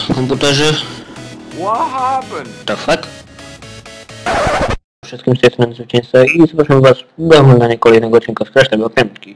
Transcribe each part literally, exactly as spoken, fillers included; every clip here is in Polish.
komputerze. What happened? The fuck? Wszystkim z tej strony zwycięzca i zapraszam was do oglądania kolejnego odcinka z Crash tego piątki.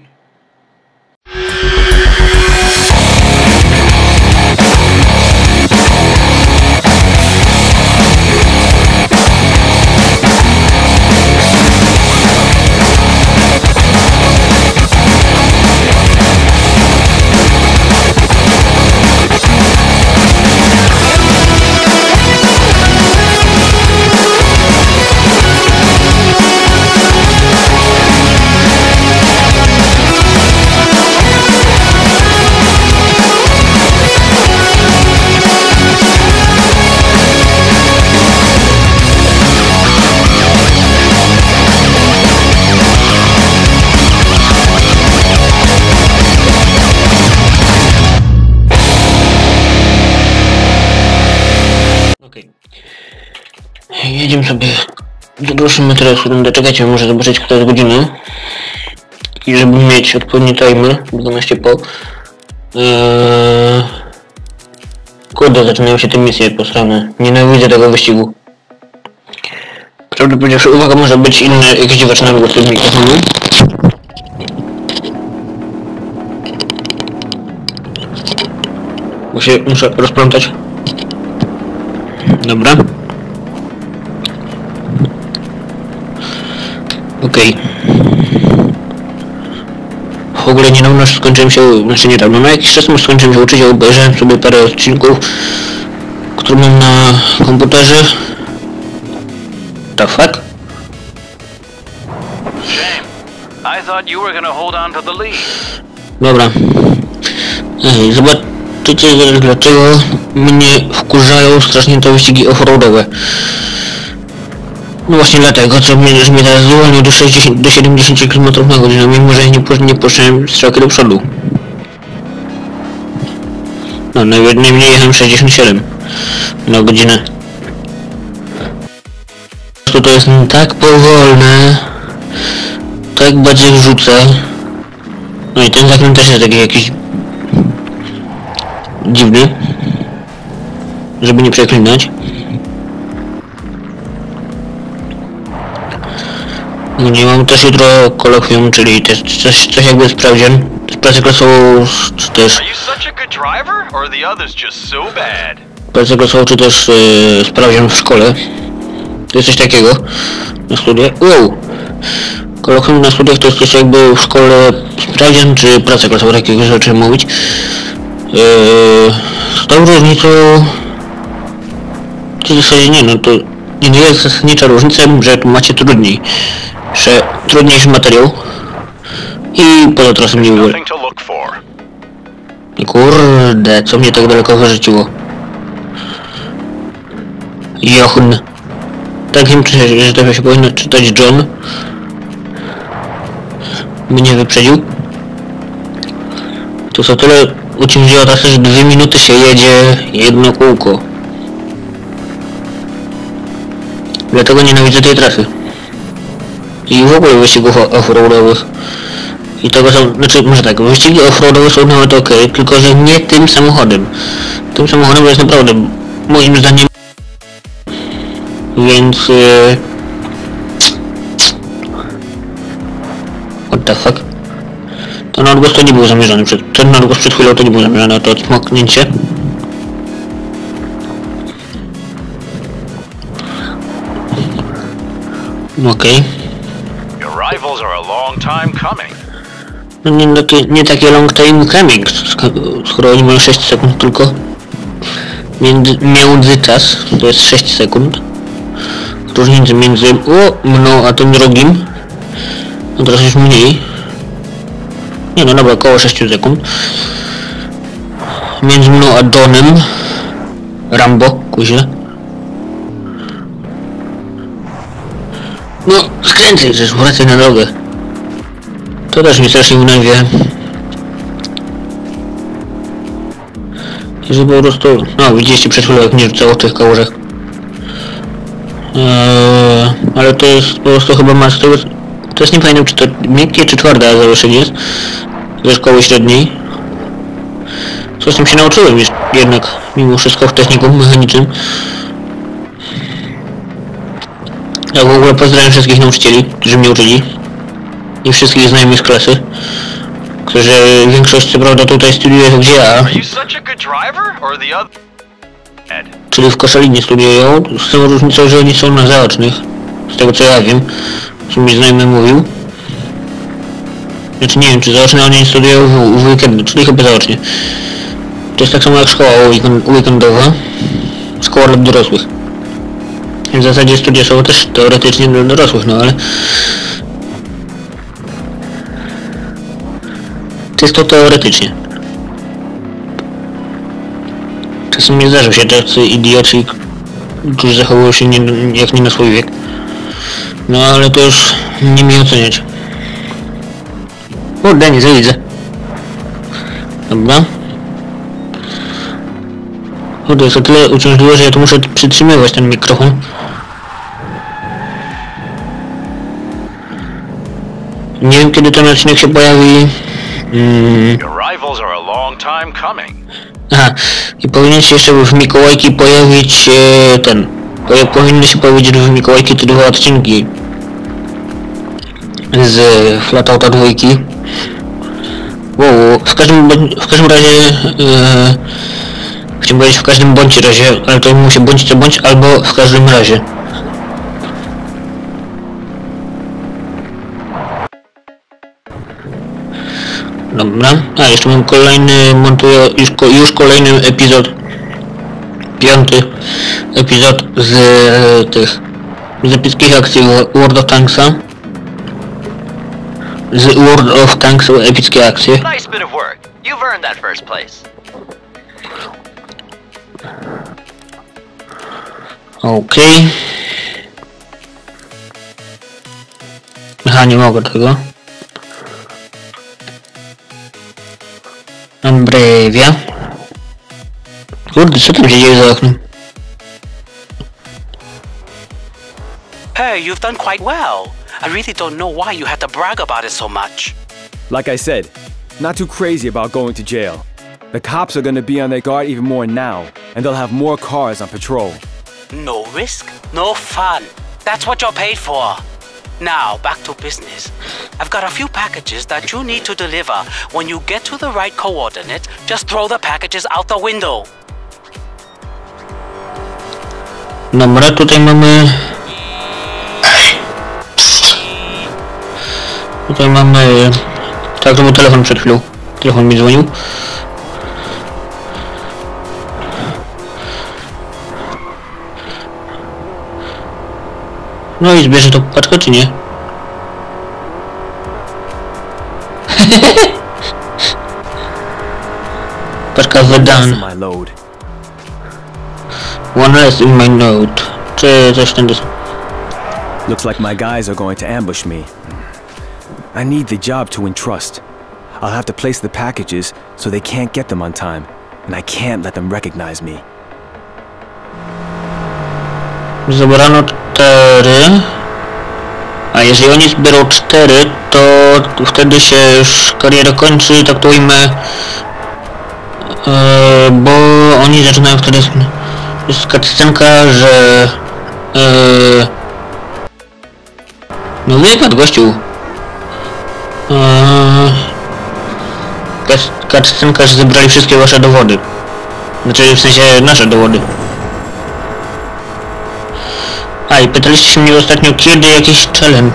Jedziemy sobie, wydruszymy teraz rundę, czekajcie, muszę zobaczyć, która jest godzina i żeby mieć odpowiedni timer, dwanaście po. Eee... Kurde, zaczynają się te misje posrane, nienawidzę tego wyścigu. Prawdę powiedziawszy, uwaga, może być inne, jakieś dziwaczne głosy w mikrofonu. Muszę, muszę rozplątać. Dobra. Okej. Okay. W ogóle niedawno skończyłem się, znaczy niedawno, na jakiś czas już skończyłem się uczyć, ja obejrzałem sobie parę odcinków, które mam na komputerze. The fuck? I thought you were gonna hold on to the lead. Dobra. Ej, zobaczycie zaraz dlaczego mnie wkurzają strasznie te wyścigi offroadowe. No właśnie dlatego, co mnie, że mnie teraz zwolnił do, sześćdziesięciu, do siedemdziesięciu kilometrów na godzinę, mimo że ja nie, nie puszczałem strzałki do przodu. No, najmniej jechałem sześćdziesiąt siedem na godzinę. To, to jest tak powolne, tak bardziej wrzuca. No i ten zakręt też jest taki jakiś dziwny, żeby nie przeklinać. Nie mam też jutro kolokwium, czyli też coś, coś jakby sprawdzian. Pracę klasową czy też... Pracę klasową czy też yy, sprawdzian w szkole. To jest coś takiego na studiach. Wow! Kolokwium na studiach to jest coś jakby w szkole sprawdzian czy pracę klasową, takiego rzeczy mówić. Yy, z tą różnicą... To w zasadzie nie, no to nie jest zasadnicza różnica, że tu macie trudniej. Że trudniejszy materiał i poza trasą nie było. Kurde, co mnie tak daleko wyrzuciło. Jochn. Tak wiem, że to się powinno czytać John. Mnie wyprzedził. Tu są tyle uciążliwa trasy, że dwie minuty się jedzie jedno kółko. Dlatego nienawidzę tej trasy. I w ogóle wyścigów offroadowych. I tego są, znaczy może tak, wyścigi offroadowe są nawet ok, tylko że nie tym samochodem. Tym samochodem jest naprawdę moim zdaniem. Więc yy... what the fuck? Ten odgłos to nie był zamierzony, przed, ten odgłos przed chwilą to nie był zamierzony, to odsmoknięcie. Okej. Okay. No nie, takie, nie takie long time coming, skoro oni mają sześć sekund tylko. Między, między czas to jest sześć sekund. Różnicy między o, mną a tym drugim. No teraz już mniej. Nie no dobra, około sześć sekund. Między mną a Donem. Rambo, kuźle. No, skręcaj, żeż wracaj na drogę. To też mi strasznie unawia. I że po prostu... No, widzieliście przed chwilą jak mnie rzucało w tych kałużach. Eee, ale to jest po prostu chyba ma z tego... To jest nie pamiętam czy to miękkie czy twarde A zero sześć jest. Ze szkoły średniej. Coś tam się nauczyłem już jednak, mimo wszystko w technikum mechanicznym. Ja w ogóle pozdrawiam wszystkich nauczycieli, którzy mnie uczyli. I wszystkich znajomych z klasy. Którzy większość co prawda tutaj studiują gdzie ja. Czyli w Koszalinie studiują, z tą różnicą, że oni są na zaocznych. Z tego co ja wiem, co mi znajomy mówił. Znaczy nie wiem, czy zaoczne oni studiują w, w weekendy, czyli chyba zaocznie. To jest tak samo jak szkoła weekend, weekendowa. Szkoła dla dorosłych. W zasadzie studia są też teoretycznie dla dorosłych, no ale... Czysto teoretycznie. Czasem nie zdarzą się tacy idioci, którzy zachowują się nie, jak nie na swój wiek. No ale to już nie mi oceniać. Kurde, nie widzę. Dobra. O, to jest o tyle uciążliwe, że ja tu muszę przytrzymywać ten mikrofon. Nie wiem, kiedy ten odcinek się pojawi. Mm. Aha, i powinien się jeszcze w Mikołajki pojawić e, ten. Powinny się pojawić w Mikołajki te dwa odcinki z Flatouta dwójki. Wow, w każdym, w każdym razie e, chciałem powiedzieć w każdym bądź razie, ale to musi bądź co bądź, albo w każdym razie. Dobra, a jeszcze mam kolejny, montuję już, już kolejny epizod, piąty epizod z e, tych, z epickich akcji World of Tanksa. Z World of Tanks epickie akcje. Nice bit of work. You've earned that first place. Okej. Okay. Aha, nie mogę tego. Ambrewia. Kurde, co tam się dzieje za oknem? Hey, you've done quite well. I really don't know why you had to brag about it so much. Like I said, not too crazy about going to jail. The cops are gonna be on their guard even more now, and they'll have more cars on patrol. No risk, no fun. That's what you're paid for. Now, back to business. I've got a few packages that you need to deliver. When you get to the right coordinate, just throw the packages out the window. Dobra, tutaj mamy... Tutaj mamy... Tak, to był telefon przed chwilą. Telefon mi dzwonił. No i zbierze to paczkę, czy nie? Paczka wydana. One less in my note. Czy coś ten deseń? Looks like my guys are going to ambush me. I need the job to win trust. I'll have to place the packages so they can't get them on time, and I can't let them recognize me. Zebrano cztery. A jeżeli oni zbiorą cztery, to wtedy się już kariera kończy, tak to ujmę. Yy, bo oni zaczynają wtedy... Jest taka scenka, że... Yy, no wypadł gościu. Yy, scenka, że zebrali wszystkie wasze dowody. Znaczy w sensie nasze dowody. A i pytaliście się mnie ostatnio, kiedy jakiś challenge.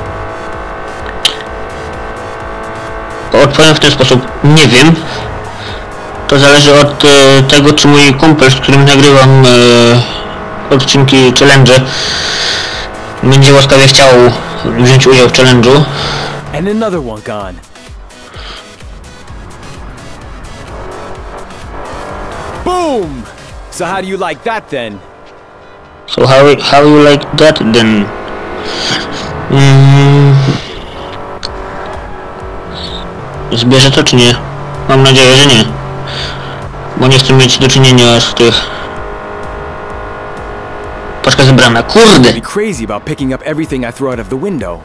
Odpowiem w ten sposób, nie wiem. To zależy od e, tego, czy mój kumpel, z którym nagrywam e, odcinki challenge, będzie łaskawie chciał wziąć udział w challenge'u. And another one gone. Boom! So how do you like that then? So how how you like that then? Mm. Zbierze to czy nie? Mam nadzieję, że nie. Bo nie chcę mieć do czynienia z tych... Paczka zebrana, kurde! Be crazy about picking up everything I throw out of the window.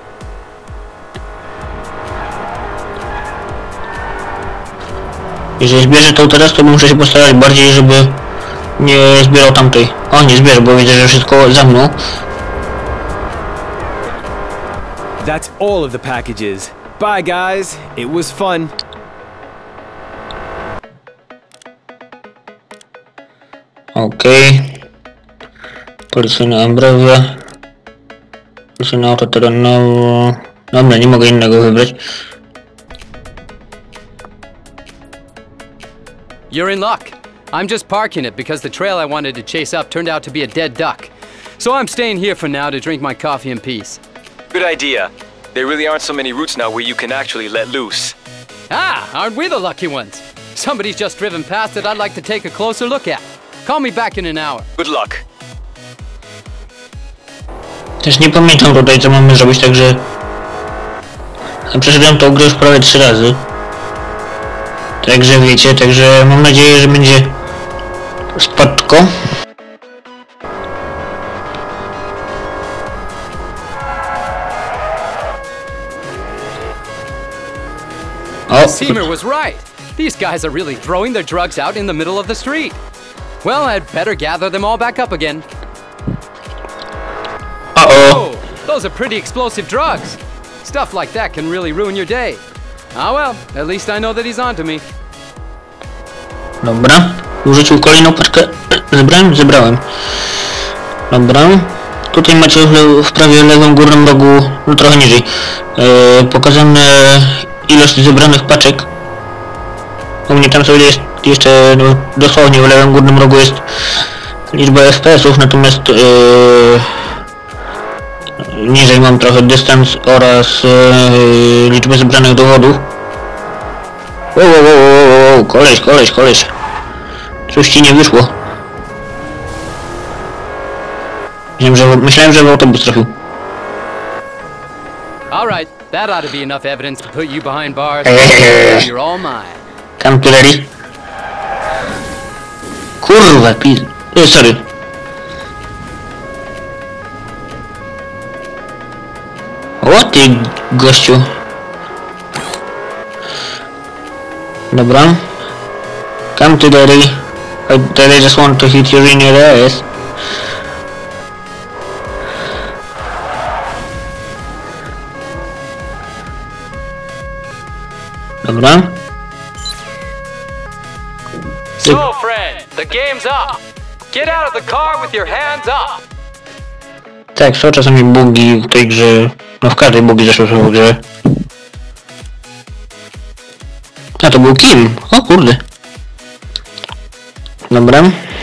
Jeżeli zbierze to teraz, to muszę się postarać bardziej, żeby nie zbierał tamtej. O, nie zbierze, bo widzę, że wszystko za mną. That's all of the packages. Bye, guys. It was fun. Okej. Okay. Policyjna abrewia. Policyjne auto terenowo. Dobra, nie mogę innego wybrać. You're in luck. I'm just parking it because the trail I wanted to chase up turned out to be a dead duck. So I'm staying here for now to drink my coffee in peace. Good idea. There really aren't so many routes now where you can actually let loose. Ah, aren't we the lucky ones? Somebody's just driven past that I'd like to take a closer look at. Call me back in an hour. Good luck. Też nie pamiętam tutaj, co mamy zrobić, także... Przeszedłem tą grę już prawie trzy razy. Także wiecie, także mam nadzieję, że będzie spadko. Oh. Seymour was right. These guys are really throwing their drugs out in the middle of the street. Well, I'd better gather them all back up again. Uh-oh. Oh, those are pretty explosive drugs. Stuff like that can really ruin your day. Ah well, at least I know that he's onto me. Dobra, użycił kolejną paczkę. Zebrałem? Zebrałem. Dobra. Tutaj macie w prawie lewym górnym rogu, no trochę niżej, yy, pokazane ilość zebranych paczek. U mnie tam sobie jest jeszcze, no, dosłownie w lewym górnym rogu jest liczba F P S-ów, natomiast yy, niżej mam trochę dystans oraz yy, liczbę zebranych dowodów. Wow, wow, wow, wow, wow, koleś, koleś, koleś. Coś ci nie wyszło. Myślałem, że, myślałem, że w autobus trafił. Alright, that ought to be enough evidence to put you behind bars. You're all mine. Come to daddy. Kurwa, pis... E, sorry. O ty, gościu. Dobra. Come to daddy. I, daddy just want to hit you in your ass. Dobra. So, friend, the game's up. Get out of the car with your hands up. Tak, są czasami bugi w tej grze. No w każdej bugi zresztą są w grze. A to był Kim. O kurde. Dobra.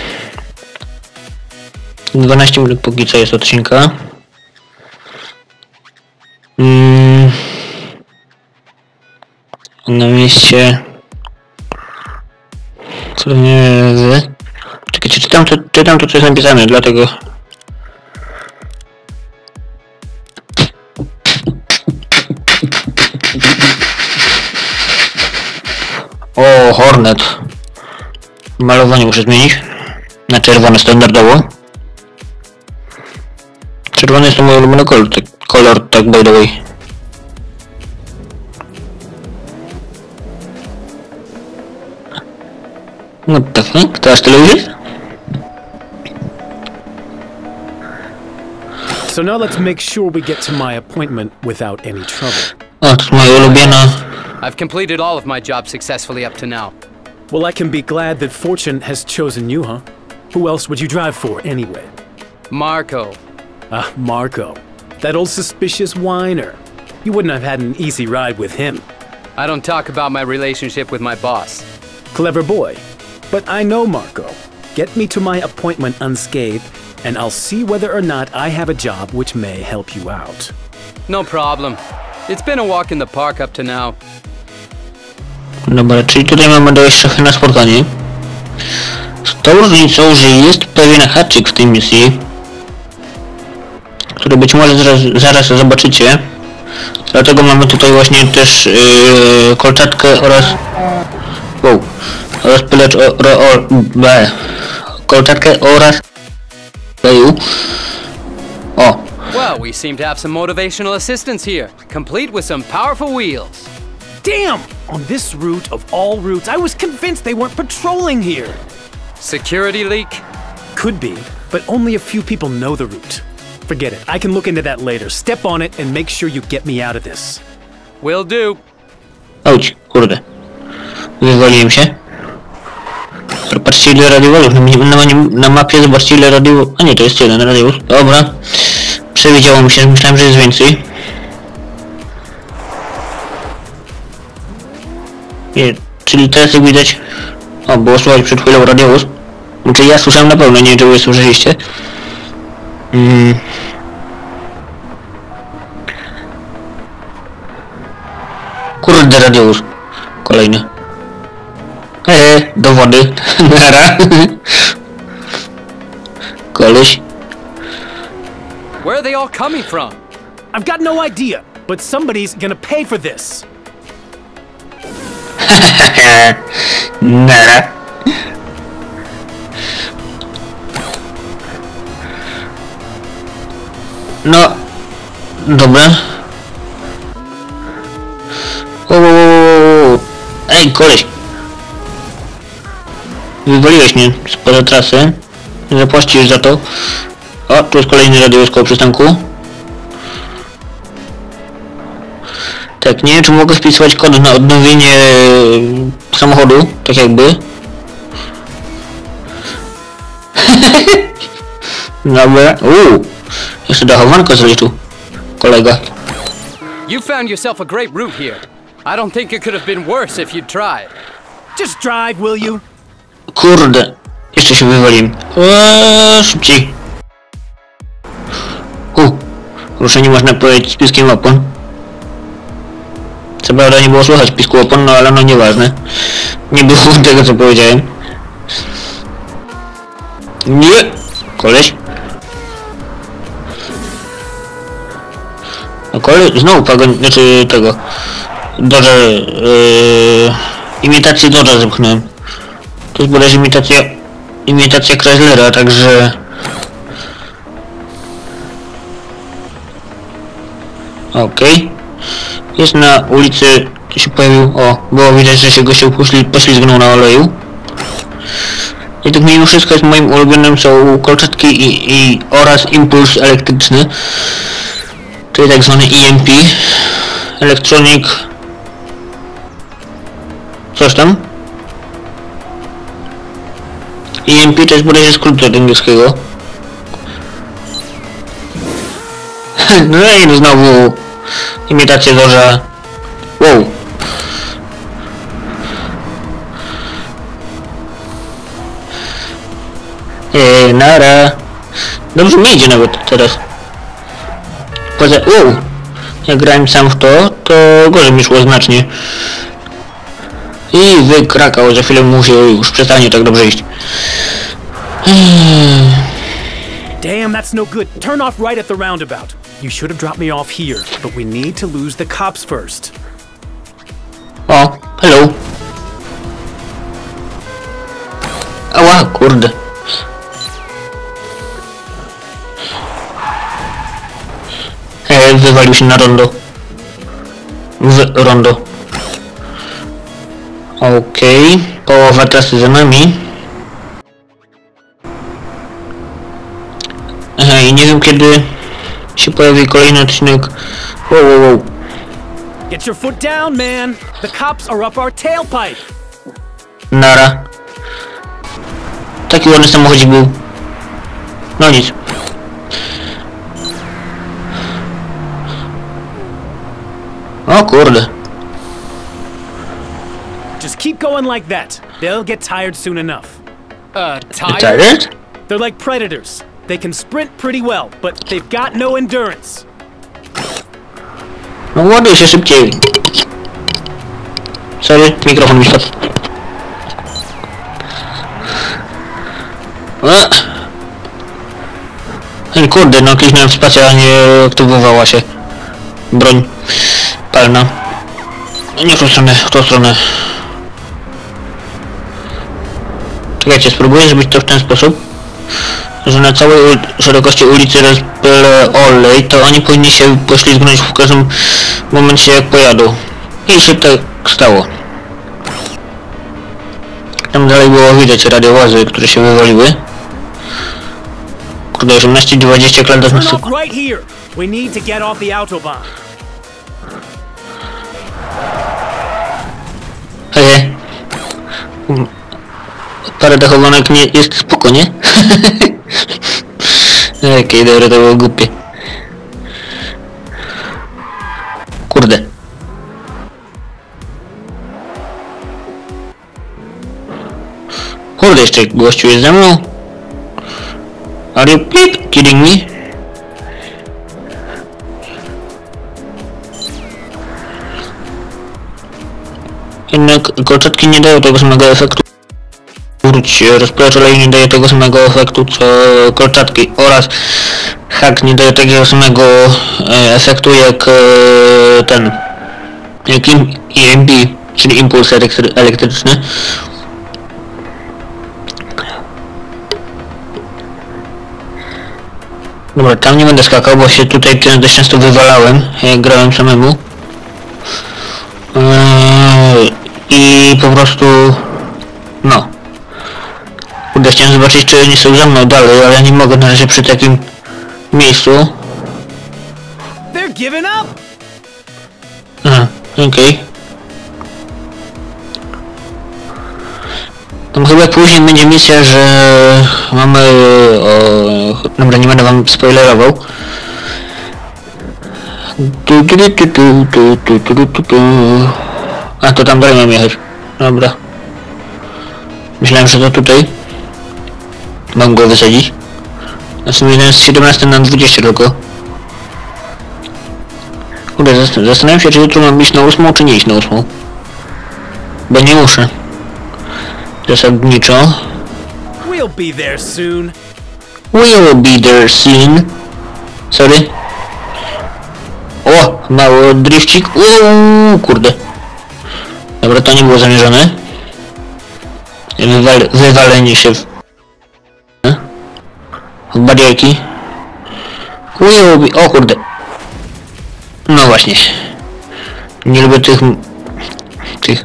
dwanaście minut póki co jest odcinka. Mm. Na mieście... Co nie... Czekajcie, czytam to, czytam to co jest napisane, dlatego... O, Hornet. Malowanie muszę zmienić. Na czerwone standardowo. Czerwony jest to mój ulubiony kolor, tak, kolor, tak by the way. What the fuck? Teraz tyle już jest? So now let's make sure we get to my appointment without any trouble. O, to jest moja ulubiona... I've completed all of my jobs successfully up to now. Well, I can be glad that fortune has chosen you, huh? Who else would you drive for, anyway? Marco. Ah, Marco. That old suspicious whiner. You wouldn't have had an easy ride with him. I don't talk about my relationship with my boss. Clever boy. But I know Marco. Get me to my appointment unscathed, and I'll see whether or not I have a job which may help you out. No problem. It's been a walk in the park up to now. Dobra, czyli tutaj mamy dojść szafy na spotkanie. Z tą różnicą, że jest pewien haczyk w tej misji, który być może zaraz, zaraz zobaczycie. Dlatego mamy tutaj właśnie też yy, kolczatkę oraz... Wow. Oraz pylecz o... o, o b. Kolczatkę oraz... O. Well, we seem to have some motivational assistance here, complete with some powerful wheels. Damn! On this route of all routes, I was convinced they weren't patrolling here. Security leak? Could be, but only a few people know the route. Forget it. I can look into that later. Step on it and make sure you get me out of this. Will do. Auć, kurde. Wywaliłem się. Patrzcie ile radiowolów. Na, na, na mapie zobaczcie ile radiowolów. A nie, to jest jeden radiowóz. Dobra. Przewidziało mi się, myślałem, że jest więcej. Nie, czyli teraz jak widać... O, było słychać przed chwilą radiowóz. Znaczy ja słyszałem na pewno, nie wiem czy wy słyszeliście. Mm. Kurde, radiowóz. Kolejny. Eee, do wody. Nara. Koleś. Where are they all coming from? I've got no idea, but somebody's gonna pay for this. Nara. No. Dobra. Ooo. Ej, koleś. Wywaliłeś mnie spoza trasy. Zapłacisz za to. O, tu jest kolejny radiowóz koło przystanku. Tak, nie wiem czy mogę wpisywać kod na odnowienie samochodu, tak jakby. Dobra, uuu. Jeszcze dachowanko zaliczył kolega. You found yourself a great route here. I don't think it could have been worse if you'd tried. Just drive, will you? Kurde, jeszcze się wywaliłem. Eee, szybciej. U, ruszenie można powiedzieć z piskiem opon. Co prawda nie było słychać pisku opon, no ale no nieważne. Nie było tego co powiedziałem. Nie, koleś. A koleś, znowu pagoń, znaczy tego. Dodge, yy, imitację Dodge'a zepchnąłem. To jest bodajże imitacja, imitacja Chryslera, także... Okej. Okay. Jest na ulicy, tu się pojawił, o, było widać, że się gościu pośli, poślizgnął na oleju. I tak mimo wszystko jest moim ulubionym są kolczatki i, i oraz impuls elektryczny. Czyli tak zwany E M P. Electronic... Coś tam? E M P to jest bodajże skrót od angielskiego. No i no znowu imitacja Dodge'a. Wow. Eee, nara. Dobrze mi idzie nawet teraz. Poza... Wow. Jak grałem sam w to, to gorzej mi szło znacznie. I wykrakał, za chwilę mu się już przestanie tak dobrze iść. Damn, that's no good. Turn off right at the roundabout. You should have dropped me off here, but we need to lose the cops first. O, hello. Ała, kurde. E, wywalił się na rondo. W rondo. Okej, okay. Połowa trasy za nami. Aha, i nie wiem kiedy się pojawi kolejny odcinek. Wow, wow, wow. Get your foot down, man. The cops are up our tailpipe. Nara. Taki ładny samochodzik był. No nic. O kurde. Just keep going like that. They'll get tired soon enough. Uh, tired? Tired? They're like predators. They can sprint pretty well, but they've got no endurance. No ładuj się szybciej. Sorry, mikrofon mi spadł. Ej, kurde, no kliknąłem w spację, a nie aktywowała się broń palna. Nie w tą stronę, w tą stronę. Czekajcie, spróbuję zrobić to w ten sposób, że na całej ul szerokości ulicy rozpylę olej, to oni powinni się poślizgnąć w każdym momencie jak pojadą. I się tak stało. Tam dalej było widać radiowozy, które się wywaliły. Kurde, osiemnaście dwadzieścia klatek na sekundę. Right here. We need to get off the autobahn. Hej. Parę dachowanek nie jest spoko, nie? Okej, okay, dobra, to było głupie. Kurde. Kurde, jeszcze gościu jest ze mną. Are you peep kidding me? Jednak kolczatki nie dają tego samego efektu. Wróć, rozpracz oleju nie daje tego samego efektu co kolczatki oraz hak nie daje takiego samego e, efektu jak e, ten jak E M P, czyli impuls elektry elektryczny. Dobra, tam nie będę skakał, bo się tutaj dość często wywalałem, jak grałem samemu. Eee, I po prostu... no. Kurde, chciałem zobaczyć, czy oni są za mną dalej, ale nie mogę na razie przy takim miejscu. They're giving up. Aha, okej. Okay. Tam chyba później będzie misja, że mamy... O, dobra, nie będę wam spoilerował. A, to tam dalej mam jechać. Dobra. Myślałem, że to tutaj. Mam go wysadzić. Na sumie jest siedemnaście na dwadzieścia tylko. Kurde, zastanawiam się, czy jutro mam iść na ósmą, czy nie iść na ósmą. Bo nie muszę. Zasadniczo. We'll be there soon. We'll be there soon. Sorry. O, mały drifcik. Uuu, kurde. Dobra, to nie było zamierzone. Wywal wywalenie się w... w barierki. We'll be... o kurde. No właśnie. Nie lubię tych... tych...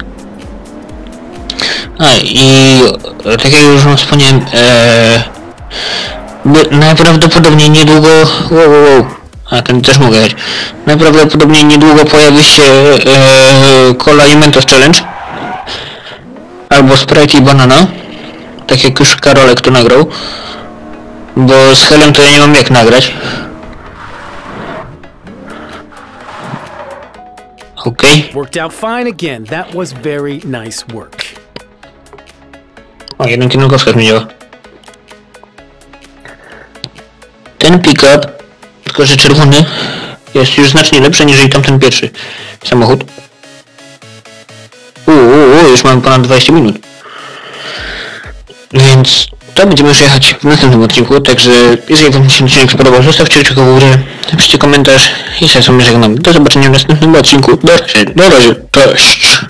A i tak jak już wam wspomniałem, ee, najprawdopodobniej niedługo... Wow, wow, wow. A ten też mogę jechać. Najprawdopodobniej niedługo pojawi się ee, Cola i Mentos Challenge. Albo Sprite i Banana. Tak jak już Karolek to nagrał. Bo z Helem to ja nie mam jak nagrać. Okej. Okay. Worked out fine again. That was very nice work. O, jeden kierunkowskaz mi działa. Ten pick-up, tylko że czerwony, jest już znacznie lepszy niż tamten pierwszy samochód. Uuu, już mam ponad dwadzieścia minut. Więc to będziemy już jechać w następnym odcinku, także jeżeli wam się ten odcinek spodobał, zostawcie kciuka w górę, napiszcie komentarz i ja sobie żegnam. Do zobaczenia w następnym odcinku. Do razie, do razie, cześć!